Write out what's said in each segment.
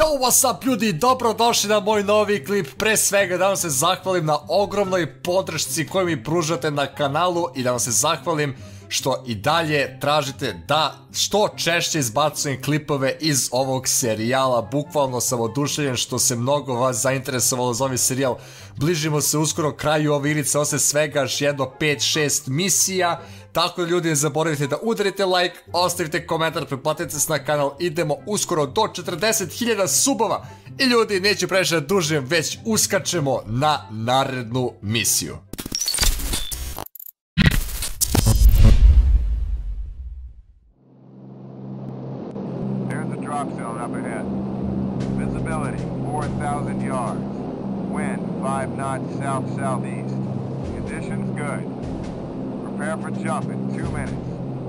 Yo, what's up ljudi, dobrodošli na moj novi klip. Pre svega da vam se zahvalim na ogromnoj podršci koju mi pružate na kanalu i da vam se zahvalim što i dalje tražite da što češće izbacujem klipove iz ovog serijala. Bukvalno sam oduševljen što se mnogo vas zainteresovalo za ovaj serijal. Bližimo se uskoro kraju ove igrice, ostaje svega još jedno 5-6 misija. Tako da ljudi ne zaboravite da udarite like, ostavite komentar, pretplatite se na kanal, idemo uskoro do 40.000 subova. I ljudi, neću previše da dužim, već uskačemo na narednu misiju. Drop zone up ahead. Visibility 4,000 yards. Wind 5 knots south-southeast. Conditions good. Prepare for jump in 2 minutes.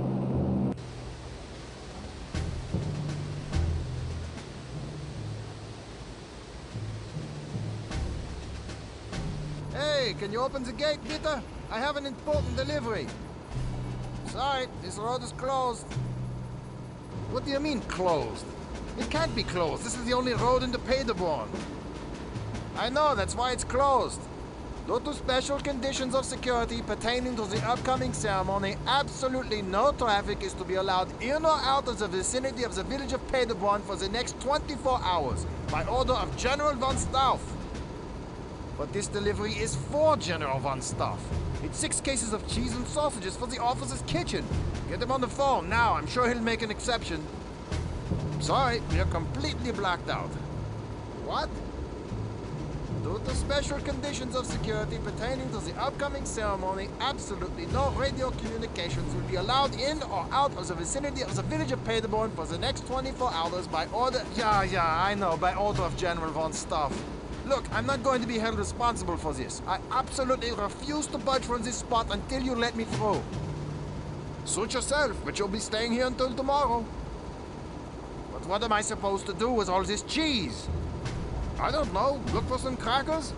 Hey, can you open the gate, bitte? I have an important delivery. Sorry, this road is closed. What do you mean, closed? It can't be closed. This is the only road into Paderborn. I know, that's why it's closed. Due to special conditions of security pertaining to the upcoming ceremony, absolutely no traffic is to be allowed in or out of the vicinity of the village of Paderborn for the next 24 hours, by order of General von Stauff. But this delivery is for General von Stauff. It's 6 cases of cheese and sausages for the officer's kitchen. Get him on the phone now. I'm sure he'll make an exception. Sorry, you're completely blacked out. What? Due to special conditions of security pertaining to the upcoming ceremony, absolutely no radio communications will be allowed in or out of the vicinity of the village of Paderborn for the next 24 hours by order... Yeah, I know, by order of General von Stauff. Look, I'm not going to be held responsible for this. I absolutely refuse to budge from this spot until you let me through. Suit yourself, but you'll be staying here until tomorrow. But what am I supposed to do with all this cheese? I don't know. Look for some crackers?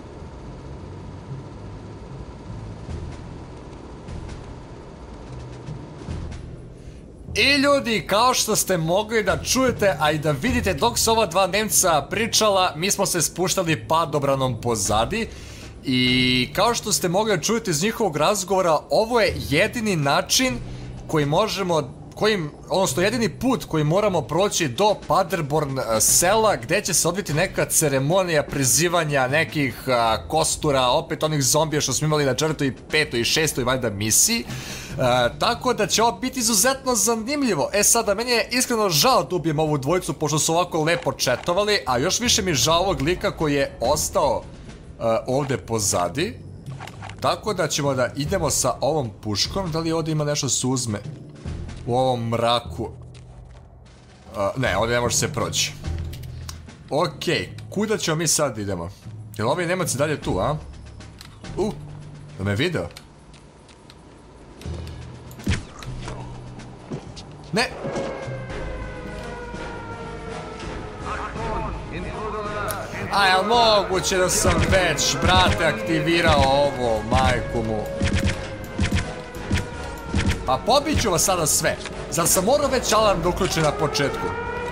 I ljudi, kao što ste mogli da čujete, a i da vidite dok su ova dva Nemca pričala, mi smo se spuštali padobranom pozadi. I kao što ste mogli da čujete iz njihovog razgovora, ovo je jedini način koji možemo, odnosno jedini put koji moramo proći do Paderborn sela, gdje će se odviti neka ceremonija prizivanja nekih kostura, opet onih zombija što smo imali na 4. 5. i 6. valjda misiji. Tako da će ovo biti izuzetno zanimljivo. Sada, meni je iskreno žao da ubijem ovu dvojicu, pošto su ovako lepo četovali, a još više mi je žao ovog lika koji je ostao ovdje pozadi. Tako da ćemo da idemo sa ovom puškom. Da li ovdje ima nešto se uzme u ovom mraku? Ne, ovdje ne može se proći. Okej, kuda ćemo mi sad idemo? Jel ovi Nemac dalje tu, a? Da me video? Ne! A jel moguće da sam već, brate, aktivirao ovo, majku mu. Pa pobit ću vas sada sve. Zar sam morao već alarm da uključim na početku?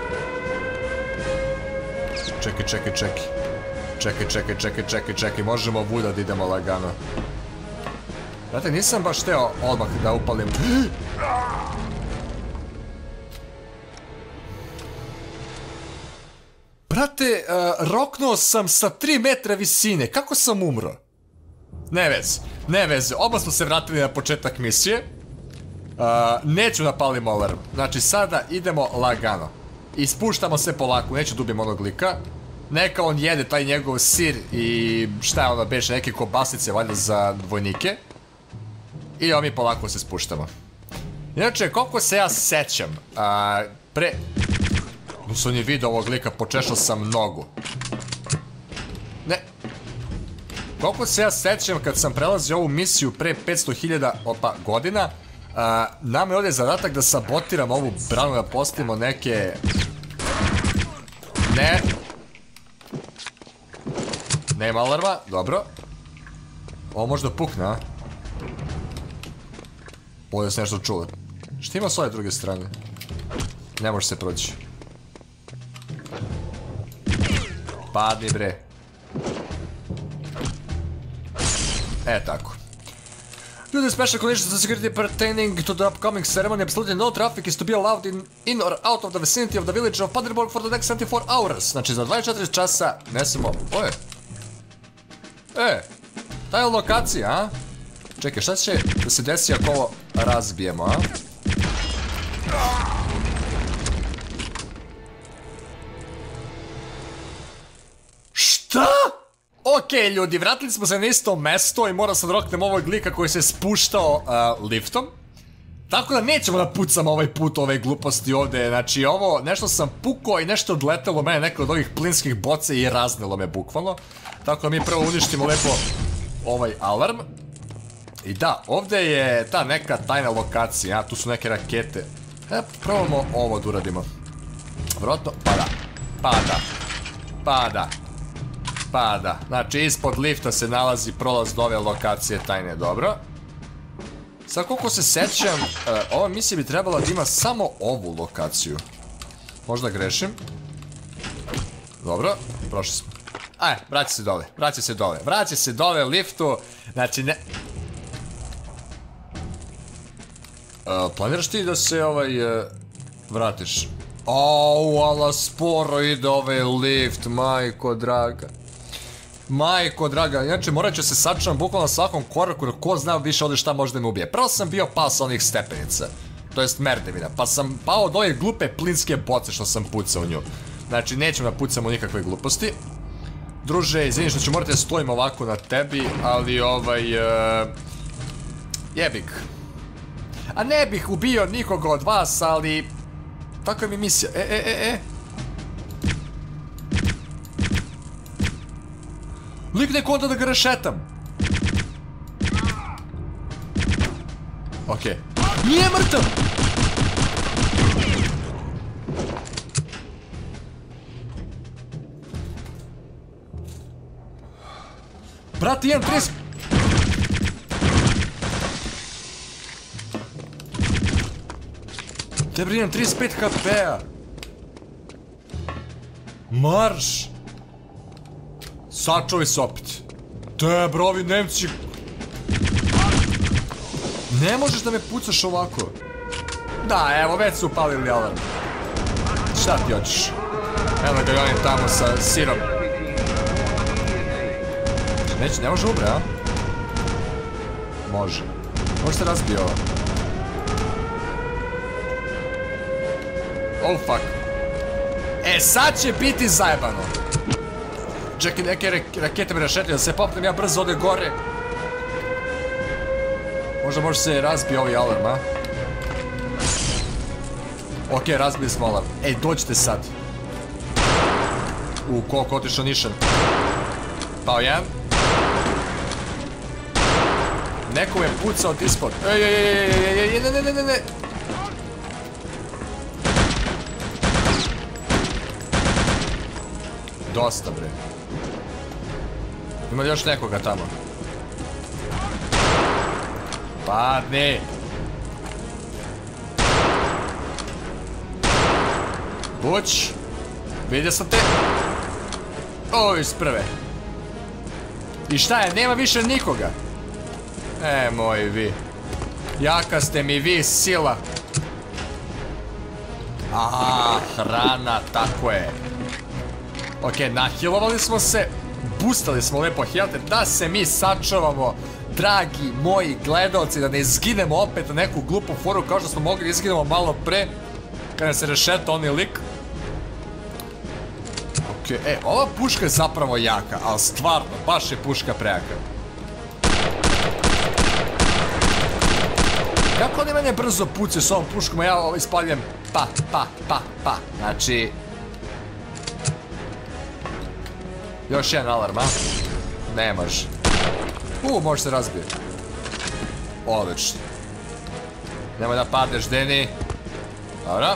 Čekaj, možemo ovuda da idemo lagano. Brate, nisam baš teo odmah da upalim. Brate, roknuo sam sa 3 metra visine, kako sam umro? Ne veze, oba smo se vratili na početak misije. Neću da palim alarm, znači sada idemo lagano. I spuštamo se polako, neću da ubijem onog lika. Neka on jede taj njegov sir i šta je ono beše, neke kobasice valjda za vojnike. I mi polako se spuštamo. Inače, koliko se ja sećam, sam je vidio ovog lika, počešao sam nogu. Ne. Koliko se ja sećam kad sam prelazio ovu misiju pre 500.000 godina, nama je ovdje zadatak da sabotiramo ovu branu, da postavimo neke... Ne. Nema alarma, dobro. Ovo možda pukne, a? Ovdje se nešto čulo. Šta ima s ove druge strane? Ne može se proći. Padni bre. Tako. Due to the special conditions of security pertaining to the upcoming ceremony, absolutely no traffic is to be allowed in or out of the vicinity of the village of Paderborn for the next 24 hours. Znači za 24 časa ne smemo... Ta je lokacija, a? Čekaj, šta će da se desi ako ovo razbijemo, a? Šta? Okej ljudi, vratili smo se na isto mesto i moram sad roknem ovog lika koji se spuštao liftom. Tako da nećemo da pucamo ovaj put ove gluposti ovde, znači ovo, nešto sam pukao i nešto odletelo mene, neko od ovih plinskih boce i raznelo me bukvalno. Tako da mi prvo uništimo lepo ovaj alarm. I da, ovde je ta neka tajna lokacija, tu su neke rakete. Probamo ovo da uradimo. Vjerojatno, pada. Znači ispod lifta se nalazi prolaz do ove lokacije tajne, dobro. Sad koliko se sećam, ova misija bi trebala da ima samo ovu lokaciju. Možda grešim. Dobro, prošli smo. Vraća se dole liftu. Znači ne... Planiraš ti da se vratiš? Ala sporo ide ovaj lift, majko draga. Inače morat ću se sačuvam bukvalno na svakom koraku, jer ko zna više ovdje šta može da me ubije. Prvo sam bio pao sa onih stepenica, to jest merdevina, pa sam pao od ove glupe plinske boce što sam pucao u nju. Znači nećemo da pucamo nikakve gluposti. Druže, izvini što ću morati da stojim ovako na tebi, ali jebik. A ne bih ubio nikoga od vas, ali... Tako je mi misija. Lik neko onda da ga rešetam. Okej. Nije mrtav! Brate, imam 30... Tebre, imam 35 HP-a. Marš! Sačuvaj se opet. Tebre, ovi Nemci... Ne možeš da me pucaš ovako. Da, evo, već su upalili alarm. Šta ti hoćeš? Evo ga gonim tamo sa sirom. Ne može umre, a? Može. Može se razbije ovo. Oh fuck. Sad će biti zajebano. Čekaj, neke rakete me rašetljaju, da se popnem ja brzo ode gore. Možda može se razbije ovaj alarm, a? Okej, razbili smo alarm. Ej, dođite sad. Koliko otišao nišan. Pao jedan. Neko me pucao od ispod. Ej, ne. Dosta, bre. Ima li još nekoga tamo? Padni! Buć! Vidio sam te! O, iz prve! I šta je, nema više nikoga! Moji vi! Jaka ste mi vi, sila! Aha, hrana, tako je! Okej, nahilovali smo se, boostali smo lepo health, da se mi sačuvamo, dragi moji gledalci, da ne izginemo opet na neku glupu foru kao što smo mogli da izginemo malo pre, kada se rešeta onaj lik. Okej, ova puška je zapravo jaka, ali stvarno, baš je puška prejaka. Kako oni mene brzo pucaju s ovom puškom, a ja ispaljujem pa, znači... Još jedan alarm, a? Ne može. Može se razbije. Odlično. Nemoj da padneš, Deni. Dobro.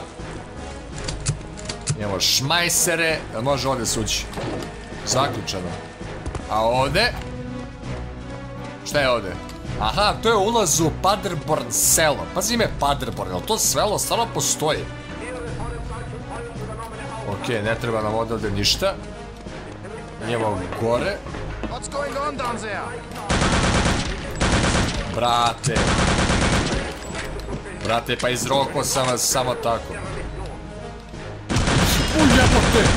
Imamo šmajsere. Jel može ovdje sući? Zaključano. A ovdje? Šta je ovdje? Aha, to je ulaz u Paderborn selo. Pazi ime Paderborn, jel to selo stvarno postoji? Okej, ne treba nam odavde ništa. Idemo gore. What's going on down there? Brate. Brate, pa izroko sam vas samo tako. Ujebote!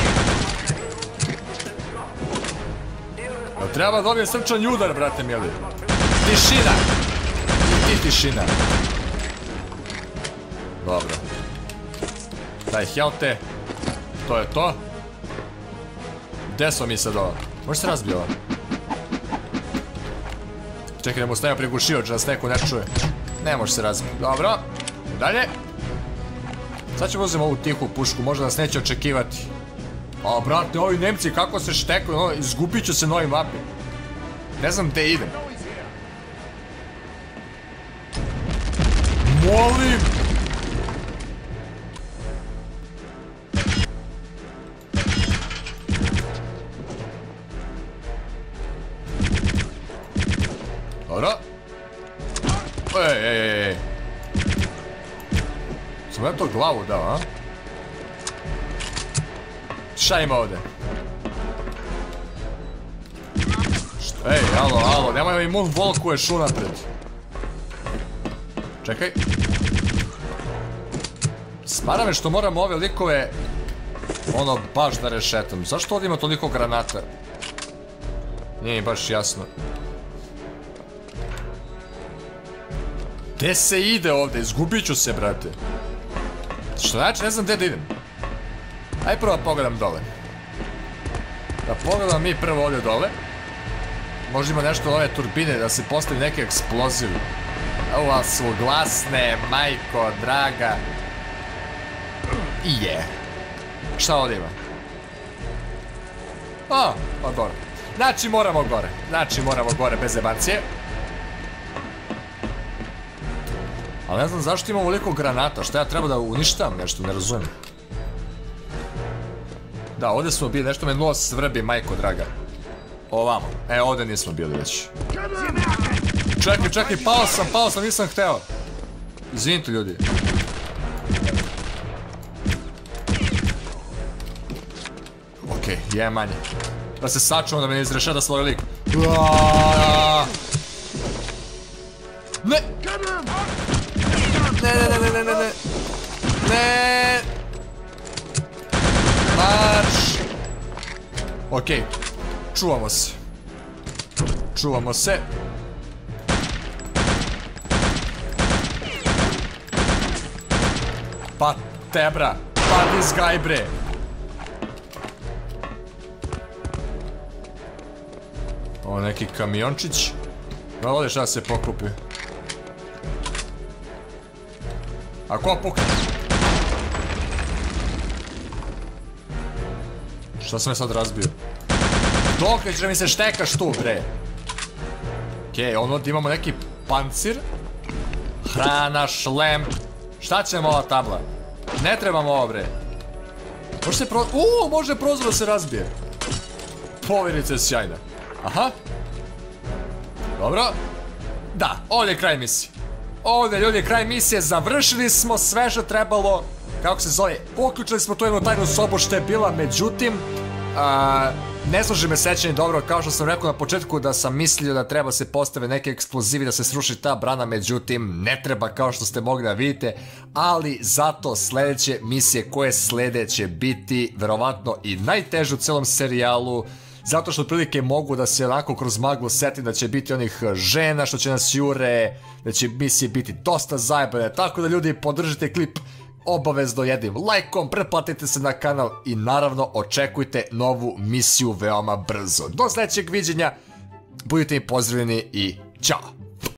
Treba dobijem srčani udar, brate mili. Tišina! I tišina. Dobro. Daj, helte. To je to. Gde smo mi sad ovo? Može se razbije ovo? Čekaj da mu stavimo prigušivač da nas neko ne čuje. Ne može se razbiti. Dobro. Dalje. Sad ćemo uzeti ovu tihu pušku. Možda nas neće očekivati. A brate, ovi Nemci kako se štekaju. Izgubit ću se na ovoj mapi. Ne znam gde idem. Molim. Dobro. Ej. Sam ja to glavu dao, a? Šta ima ovdje? Ej, alo, nemoj mi mun volkuješ unapred. Čekaj. Smara me što moram ove likove ono baš da rešetam. Zašto ovdje ima toliko granata? Nije mi baš jasno. Gde se ide ovdje? Izgubit ću se, brate. Što znači, ne znam gde da idem. Aj prvo da pogledam dole. Da pogledam mi prvo ovdje dole. Možda ima nešto od ove turbine da se postavi neki eksploziv. Ova su glasne, majko, draga. I je. Šta ovdje ima? A, pa dobro. Znači moramo gore, bez jebancije. Ali ne znam zašto imam ovoliko granata, šta ja treba da uništavam nešto, ne razumijem. Da, ovdje smo bili, nešto me nos svrbi, majko draga. Ovamo, ovdje nismo bili već. Čekaj, pao sam, nisam hteo. Izvinite ljudi. Okej, je manje. Da se sačuvam da me ne izrešeta svoj lik. Ne! Ne! Marš! Okej, čuvamo se. Pa tebra, pa dizgaj bre. Ovo neki kamiončić. Da ovdje šta se pokupi. A ko pukne? Šta sam je sad razbio? Dok će mi se štekaš tu, bre. Okej, ono imamo neki pancir. Hrana, šlem. Šta će nam ova tabla? Ne trebam ovo, bre. Može se može prozor da se razbije. Povjerica je sjajna. Aha. Dobro. Da, ovdje je kraj misije. Ovdje, ljudi, kraj misije, završili smo sve što trebalo, kako se zove, uključili smo tu jednu tajnu sobu što je bila, međutim, ne služi me sećanje dobro, kao što sam rekao na početku da sam mislio da treba se postave neke eksplozivi da se sruši ta brana, međutim, ne treba kao što ste mogli da vidite, ali zato sledeće misije koje slede će biti verovatno i najteže u celom serijalu, zato što otprilike mogu da se onako kroz maglu setim da će biti onih žena što će nas jure, da će misije biti dosta zajebane, tako da ljudi podržite klip obavezno jednim lajkom, pretplatite se na kanal i naravno očekujte novu misiju veoma brzo. Do sledećeg viđenja, budite mi pozdravljeni i ćao!